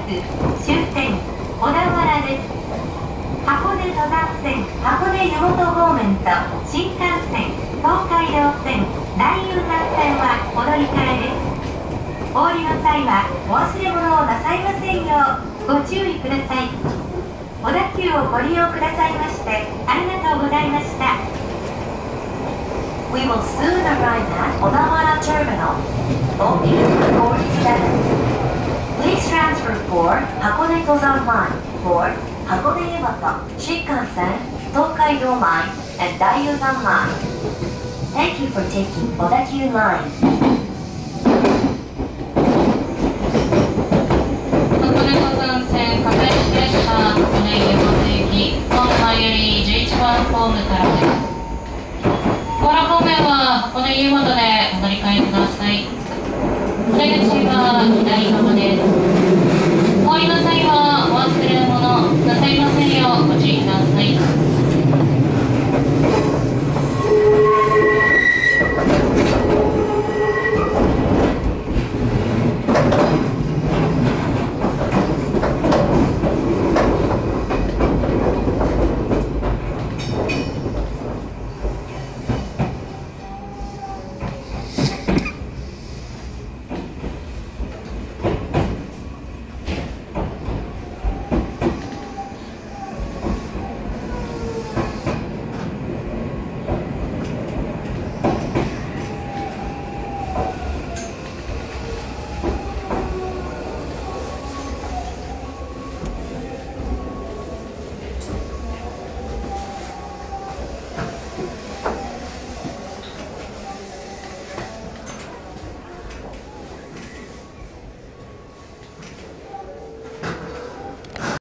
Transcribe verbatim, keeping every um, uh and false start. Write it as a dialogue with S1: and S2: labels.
S1: 終点小田原です。箱根登山線、箱根湯本方面と新幹線、東海道線、大雄山線はお乗り換えです。お降りの際はお忘れ物をなさいませんようご注意ください。小田急をご利用くださいましてありがとうございました。
S2: We will soon arrive at Odawara Terminal. O P forty-seven. Please transfer for Hakone Tozan Line for Hakone Yamato, Shinkansen, Tokaido Line, and Daiyuzan Line. Thank you for taking Odakyu Line.
S3: 箱根登山線各駅列車箱根湯本行き本前よりじゅういちばんホームからです。小原方面は箱根湯本でお乗り換えください。出口は左側です。